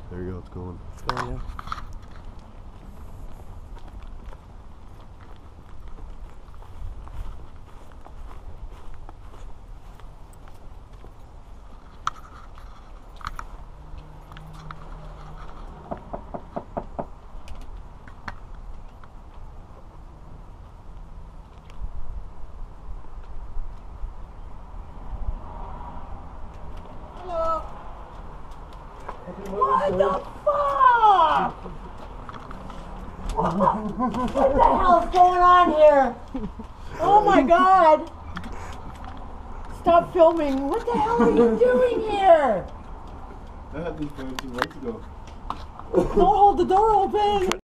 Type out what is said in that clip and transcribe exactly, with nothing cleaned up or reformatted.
There you go, it's going. It's going, yeah. What the fuck? What the hell's going on here? Oh my god! Stop filming. What the hell are you doing here? I had this going two months ago. Don't hold the door open.